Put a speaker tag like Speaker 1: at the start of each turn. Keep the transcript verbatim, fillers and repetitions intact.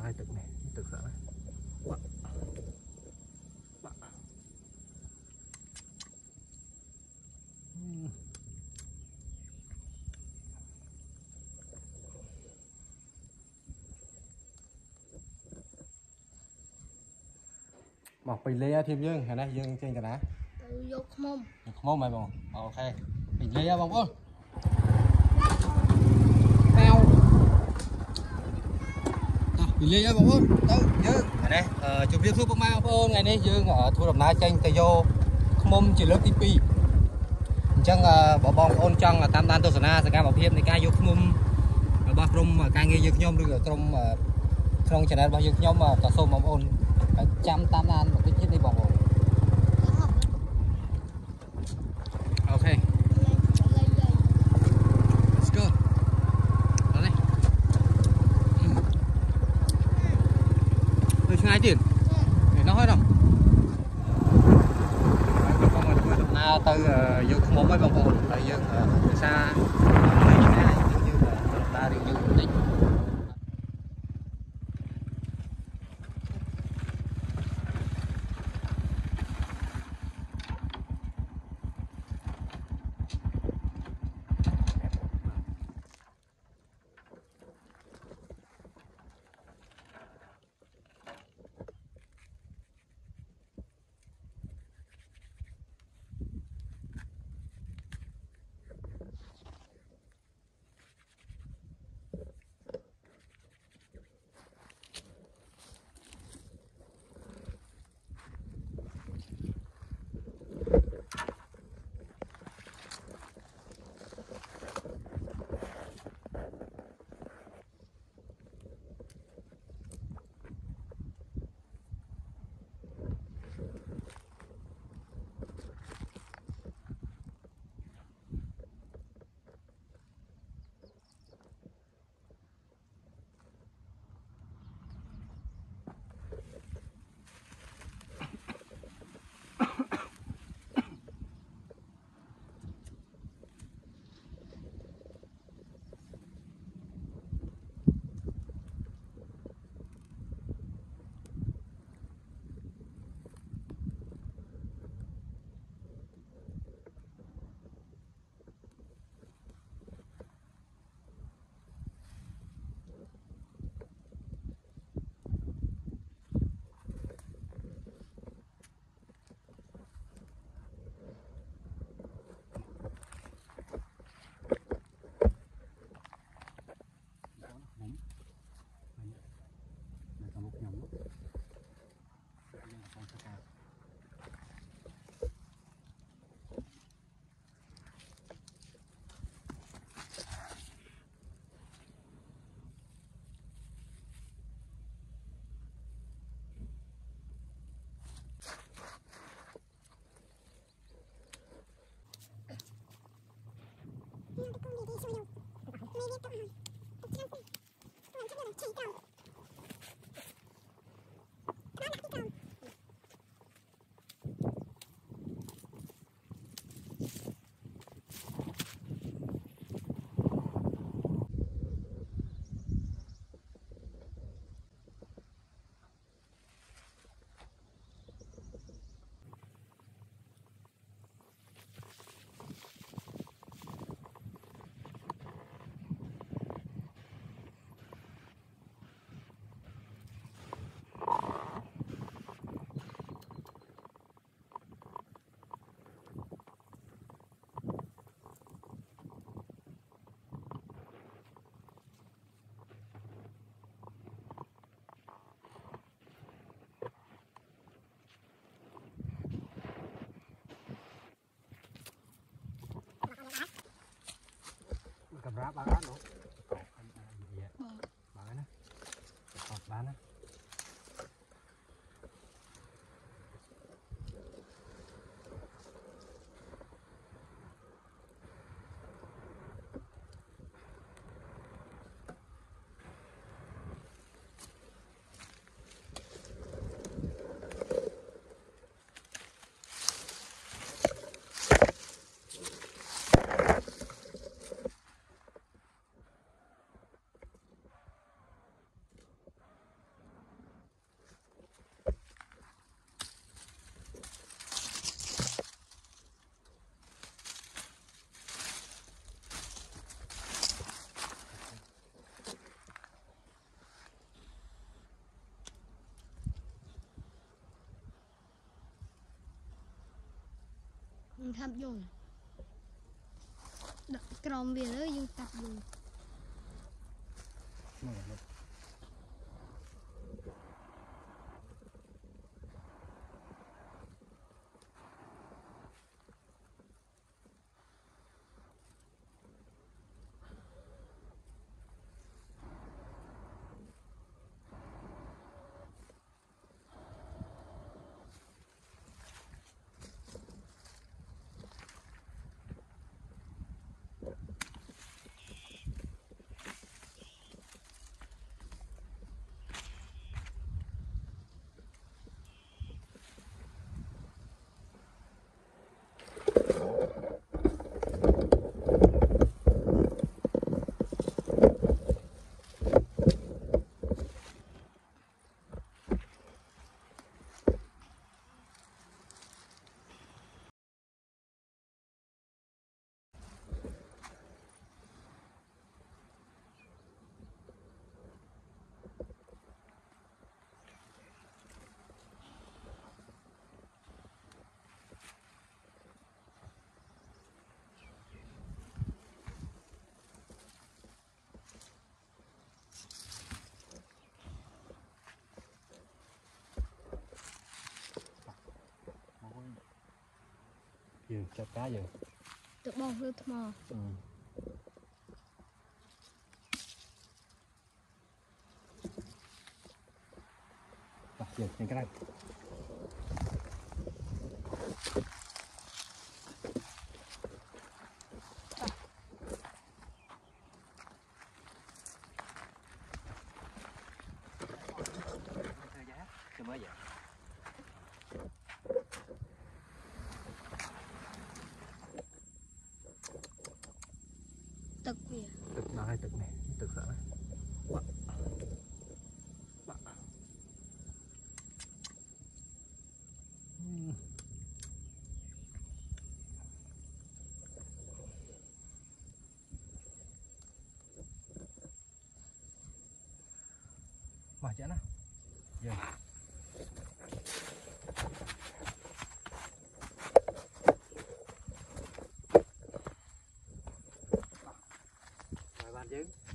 Speaker 1: haiตึกnàyตึกsợ này mọc bình lê thêm dương này dương trên cái đá
Speaker 2: vô mông
Speaker 1: mông mày bông ok bình lê bông ơi tao bình lê bông ơi đâu dương ở đây chụp điệp thuốc bông mai ôn ngày nay dương ở thu đầm nai tranh tay vô mông chỉ lớp tivi chẳng bỏ bông ôn trong là tam đan tô na sẽ ca bảo phim thì ca vô mông ba krom mà ca nghe dương nhom được ở trong trong channel bao nhiêu nhóm mà cả sâu mong ôn trăm tam đan một cái chiếc đi vòng ok let's go đó này tôi ngay tiền để nó hết không na từ vô không mấy vòng ôn tại dương từ xa như là ta đi như định cầm ráp bán nữa bán á bán á
Speaker 2: thập dùng đặt còng về nữa dương tập dùng
Speaker 1: dừng chặt cá dừng
Speaker 2: tự bò hư thò
Speaker 1: ừ. Đặt dừng trên cái này mới vậy
Speaker 2: tực kìa
Speaker 1: tực nào hay tực này tực sợ này quá mà chả nào giờ mời bạn chứ